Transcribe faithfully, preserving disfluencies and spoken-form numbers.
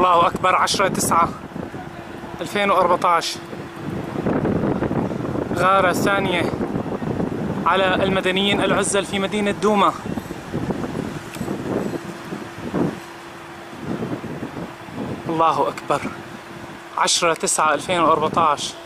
الله أكبر. عشرة تسعة ألفين وأربعة عشر، غارة ثانية على المدنيين العزل في مدينة دوما. الله أكبر. عشرة تسعة ألفين وأربعة عشر.